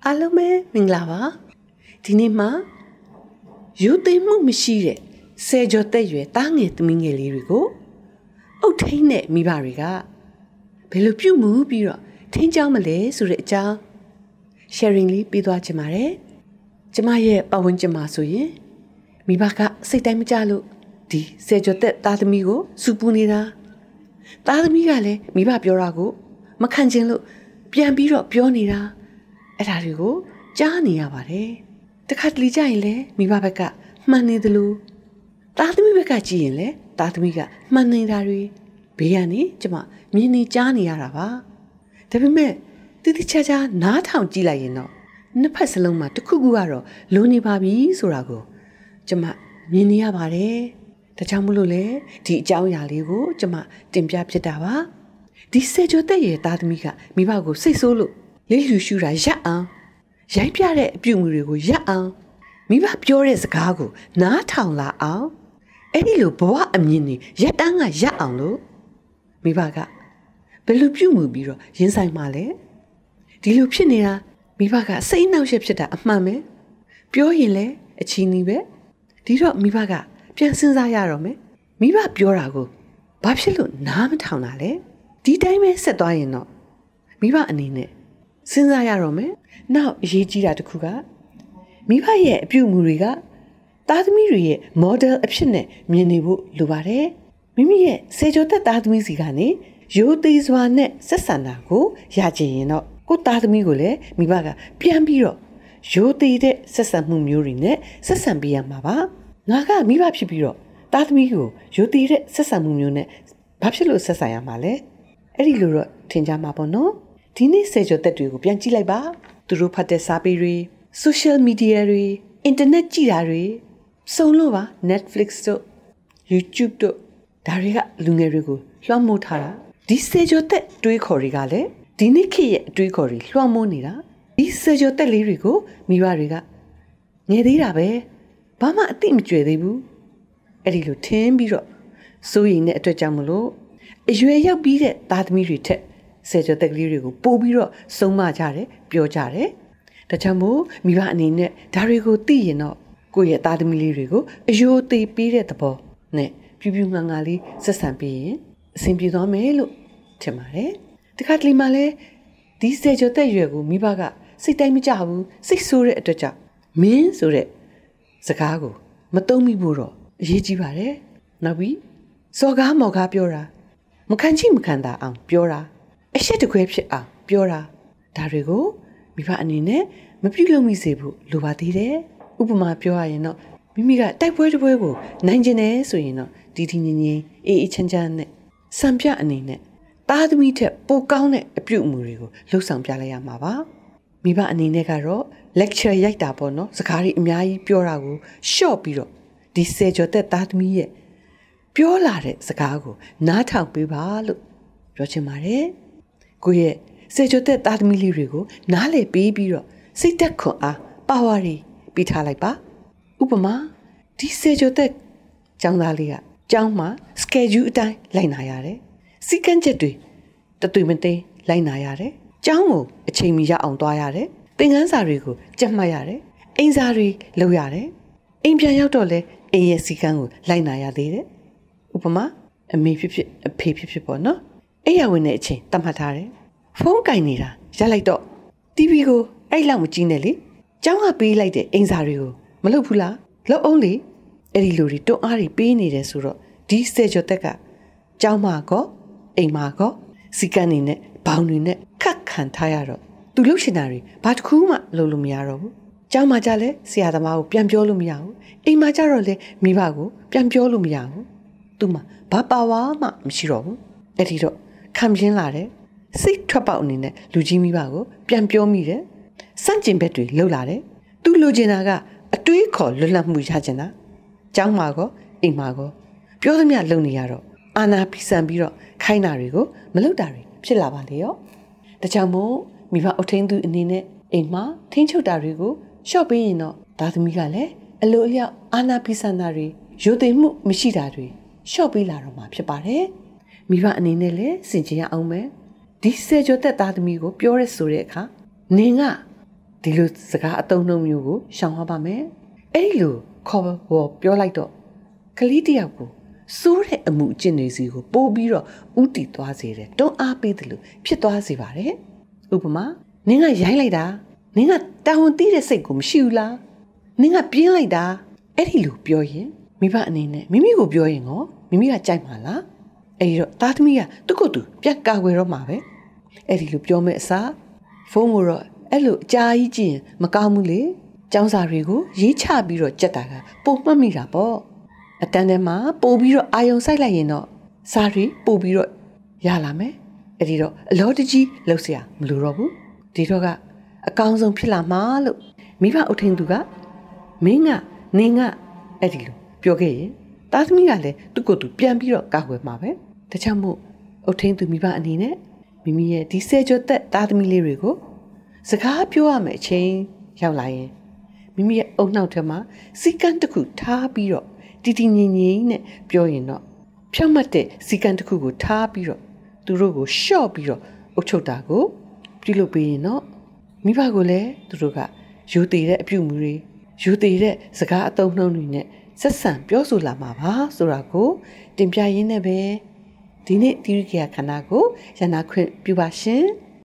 အားလုံးပဲမင်္ဂလာပါဒီနေ့မှာရိုသေမှုမရှိတဲ့ဆယ်ကျော်သက်ရွယ်တားငယ်သမီးငယ်လေးတွေကိုအုတ်ထိန်တဲ့မိဘတွေကဘယ်လိုပြုမှုပြီးတော့ထိန်းချောင်းမလဲဆိုတဲ့အကြောင်း sharing လေးပေးသွားချင်ပါတယ်ကျမရဲ့ပတ်ဝန်းကျင်မှာဆိုရင်မိဘကစိတ်တိုင်းမကြလို့ဒီဆယ်ကျော်သက်သားသမီးကိုစူပူနေတာသားသမီးကလည်းမိဘပြောတာကိုမခံချင်လို့ပြန်ပြီးတော့ပြောနေတာအဲ့ဒါတွေကိုကြားနေရပါတယ်တခါတလေကြရင်လည်းမိဘဘက်ကမှန်နေတယ်လို့သားသမီးဘက်ကကြည့်ရင်လည်းသားသမီးကမှန်နေတာတွေဘေးကနေကျမမြင်နေကြားနေရတာပါဒါပေမဲ့တိတိကျကျနားထောင်ကြည့်လိုက်ရင်တော့နှစ်ဖက်စလုံးမှာတစ်ခုခုကတော့လိုနေပါပြီဆိုတာကိုကျမမြင်နေရပါတယ်ဒါကြောင့်မလို့လေဒီအကြောင်းအရာလေးကိုကျမတင်ပြဖြစ်တာပါဒီစေကျော်တဲ့ရဲ့သားသမီးကမိဘကိုစိတ်ဆိုးလို့လေးလူရှူတာရပ်အောင်ရိုက်ပြတဲ့အပြုအမူတွေကိုရပ်အောင်မိဘပြောတဲ့စကားကိုနားထောင်လာအောင်အဲ့ဒီလိုဘဝအမြင်တွေရက်တန်းကရပ်အောင်လို့မိဘကဘယ်လိုပြုမှုပြီးတော့ရင်ဆိုင်မှလဲဒီလိုဖြစ်နေတာမိဘကစိတ်နှောက်ယှက်ဖြစ်တာအမှန်ပဲပြောရင်လည်းအချီးနှီးပဲဒီတော့မိဘကပြန်စဉ်းစားရတော့မယ်မိဘပြောတာကိုဘာဖြစ်လို့နားမထောင်တာလဲဒီတိုင်းပဲဆက်သွားရင်တော့မိဘအနေနဲ့စဉ်းစားရတော့မယ်နောက်အရေးကြီးတာတစ်ခုကမိဘရဲ့အပြုအမူတွေကသားသမီးတွေရဲ့ model အဖြစ်နဲ့မြင်နေဖို့လိုပါတယ်မိမိရဲ့စေကျော်သက်သားသမီးစီကနေရိုသေစွာနဲ့ဆက်ဆံတာကိုရချင်ရင်တော့ကိုသားသမီးကိုလည်းမိဘကပြန်ပြီးတော့ရိုသေတဲ့ဆက်ဆံမှုမျိုးတွေနဲ့ဆက်ဆံပေးရမှာပါငါကမိဘဖြစ်ပြီးတော့သားသမီးကိုရိုသေတဲ့ဆက်ဆံမှုမျိုးနဲ့ဘာဖြစ်လို့ဆက်ဆံရမှာလဲအဲ့ဒီလိုတော့ထင်ကြမှာပေါ့နော်ဒီနေ့စေကျော်သက်တွေကိုပြန်ကြည့်လိုက်ပါသူတို့ဖတ်တဲ့စာပေတွေ social media တွေ internet ကြည့်တာတွေစုံလို့ပါ Netflix တို့ YouTube တို့ဒါတွေကလူငယ်တွေကိုလွှမ်းမိုးထားတာဒီစေကျော်သက်တွေးခေါ်တွေကလည်းဒီနေ့ခေတ်ရဲ့အတွေးခေါ်တွေလွှမ်းမိုးနေတာဒီစေကျော်သက်လေးတွေကိုမိဘတွေကငယ်သေးတာပဲဘာမှအသိမကျွေသေးဘူးအဲ့ဒီလိုထင်ပြီးတော့စိုးရိမ်တဲ့အတွက်ကြောင့်မလို့အရွယ်ရောက်ပြီးတဲ့သားသမီးတွေထက်စေကျော်သက်ကလေးတွေကိုပို့ပြီးတော့စုံမကြတယ်ပြောကြတယ်ဒါကြောင့်မို့မိဘအနေနဲ့ဒါတွေကိုသိရင်တော့ကိုယ့်ရဲ့သားသမီးလေးတွေကိုအယိုးသေးပေးတဲ့သဘောနဲ့ပြူးပြူးငါငါလေးဆက်ဆံပြီးရင်အဆင်ပြေသွားမယ်လို့ထင်ပါတယ်တခါတလေမှလည်းဒီစေကျော်သက်ရွယ်ကိုမိဘကစိတ်တိုင်းမကြဘူးစိတ်ဆိုးတဲ့အတွက်ကြောင့်မင်းဆိုတဲ့စကားကိုမသုံးမိဖို့တော့အရေးကြီးပါတယ်နောက်ပြီးစော်ကားမော်ကားပြောတာမခံချိမခံတာအောင်ပြောတာအရှက်တခွဲဖြစ်အောင်ပြောတာဒါတွေကိုမိဘအနေနဲ့မပြုလုပ်မိစေဖို့လိုပါသေးတယ်ဥပမာပြောရရင်တော့မိမိကတိုက်ပွဲတစ်ပွဲကိုနိုင်ကျင်တယ်ဆိုရင်တော့ဒီငင်းငင်းအေးအေးချမ်းချမ်းနဲ့စံပြအနေနဲ့သားသမီးထက်ပိုကောင်းတဲ့အပြုအမူတွေကိုလှုပ်ဆောင်ပြလိုက်ရမှာပါမိဘအနေနဲ့ကတော့ lecture ရိုက်တာပေါ့နော်စကားတွေအများကြီးပြောတာကိုရှော့ပြီးတော့ဒီစေကျော်သက်သားသမီးရဲ့ပြောလာတဲ့စကားကိုနားထောင်ပေးပါလို့ပြောချင်ပါတယ်ကိုယ့်ရဲ့စေကျော်သက်သားသမီးလေးတွေကိုနားလည်ပေးပြီးတော့စိတ်သက်ခွန်အားပါဝါတွေပေးထားလိုက်ပါဥပမာဒီစေကျော်သက်ကျောင်းသားလေးကကျောင်းမှာ schedule အတိုင်းလိုက်နာရတယ်စီကံချက်တွေတသွေးမသိလိုက်နာရတယ်ကျောင်းကိုအချိန်မီရောက်အောင်သွားရတယ်သင်ခန်းစာတွေကိုကြက်မှတ်ရတယ်အိမ်စာတွေလုပ်ရတယ်အိမ်ပြန်ရောက်တော့လဲအိမ်ရဲ့စီကံကိုလိုက်နာရသေးတယ်ဥပမာအမေဖြစ်ဖြစ်အဖေဖြစ်ဖြစ်ပေါ့နော်အိမ်ရဝင်တဲ့အချိန်တတ်မှတ်ထားတယ်ဖုန်းကင်နေတာရက်လိုက်တော့ TV ကိုအဲ့လောက်မကြည့်နဲ့လေကျောင်းကပေးလိုက်တဲ့အိမ်စာတွေကိုမလုပ်ဘူးလားလုပ်အောင်လေအဲ့ဒီလိုတွေတွန်းအားတွေပေးနေတယ်ဆိုတော့ဒီစေကျော်သက်ကကျောင်းမှာကောအိမ်မှာကောစီကံနေနဲ့ဘောင်တွေနဲ့ခတ်ခံထားရတော့သူလှုပ်ရှင်တာတွေဘာတစ်ခုမှလုပ်လို့မရတော့ဘူးကျောင်းမှာကြလဲဆရာသမားကိုပြန်ပြောလို့မရဘူးအိမ်မှာကြတော့လဲမိဘကိုပြန်ပြောလို့မရဘူးသူမှဘာပါဝါမှမရှိတော့ဘူးအဲ့ဒီတော့ခံပြင်းလာတယ်စိတ်ထွက်ပေါက်အနေနဲ့လူကြီးမိဘကိုပြန်ပြောမိတယ်စန့်ကျင်ဘက်တွေလှုပ်လာတယ်သူလိုချင်တာကအတွေးခေါ်လွတ်လပ်မှုရချင်တာကျောင်းမှာကောအိမ်မှာကောပြောသမျှလုံနေရတော့အာနာဖိဆန်ပြီးတော့ခိုင်းတာတွေကိုမလုပ်တာတွေဖြစ်လာပါလေရောဒါကြောင့်မို့မိဘအုပ်ထိန်းသူအနေနဲ့အိမ်မှာထိန်းချုပ်တာတွေကိုရှော့ပေးရင်တော့သားသမီးကလည်းအလိုအလျောက်အာနာဖိဆန်တာတွေရိုသေမှုမရှိတာတွေရှော့ပေးလာတော့မှာဖြစ်ပါတယ်မိဘအနေနဲ့လည်းစင်ကြင်ရအောင်မယ်ဒီစေကျော်သက်သားသမီးကိုပြောရဲဆိုတဲ့အခါနင်ကဒီလိုစကားအတုံးနှုံမျိုးကိုရှောင်ရပါမယ်အဲ့ဒီလိုခေါ်ပြောလိုက်တော့ကလေးတယောက်ကိုစိုးတဲ့အမှုအကျင့်တွေစီကိုပို့ပြီးတော့ဥတီသွားစေတယ်တွန်းအားပေးတယ်လို့ဖြစ်သွားစေပါတယ်ဥပမာနင်းကရိုင်းလိုက်တာနင်းကတာဝန်သိတဲ့စိတ်ကိုမရှိဘူးလားနင်းကပြင်းလိုက်တာအဲ့ဒီလိုပြောရင်မိဘအနေနဲ့မိမိကိုပြောရင်ရောမိမိကကြိုက်မှာလားအဲ့ဒီတော့သားသမီးကသူ့ကိုယ်သူပြန်ကာကွယ်တော့မှာပဲအဲ့ဒီလိုပြောမဲ့အစားဖုန်းကိုတော့အဲ့လိုအကြာကြီးကြည့်ရင်မကောင်းဘူးလေကျောင်းစာတွေကိုရေးချပြီးတော့ကြက်တာကပုံမှတ်မိတာပေါ့အတန်းထဲမှာပို့ပြီးတော့အာယုံစိုက်လိုက်ရင်တော့စာတွေပို့ပြီးတော့ရလာမယ်အဲ့ဒီတော့အလောတကြီးလှုပ်เสียမလိုတော့ဘူးဒီတော့ကအကောင်းဆုံးဖြစ်လာမှာလို့မိဘအုပ်ထိန်သူကမင်းကနင်းကအဲ့ဒီလိုပြောခဲ့ရင်သားသမီးကလည်းသူ့ကိုယ်သူပြန်ပြီးတော့ကာကွယ်မှာပဲဒါကြောင့်မို့အုပ်ထိန်သူမိဘအနေနဲ့မိမိရဲ့ဒီဆယ်ကျော်သက်သားသမီးလေးတွေကိုစကားပြောရမယ်အချိန်ရောက်လာရင်မိမိရဲ့အုံနှောက်ထဲမှာစီကံတစ်ခုထားပြီးတော့တီတီငင်ငင်နဲ့ပြောရင်တော့ဖြောင့်မတ်တဲ့စီကံတစ်ခုကိုထားပြီးတော့သူတို့ကိုရှော့ပြီးတော့အုပ်ချုပ်တာကိုပြုလုပ်ပေးရင်တော့မိဘကိုလည်းသူတို့ကယူတည်တဲ့အပြုအမူတွေယူတည်တဲ့စကားအသုံးနှုန်းတွေနဲ့ဆက်ဆံပြောဆိုလာမှာပါဆိုတာကိုတင်ပြရင်းနဲ့ပဲဒီနေ့တိရိကေယခန္ဓာကိုရနာခွင့်ပြုပါရှင်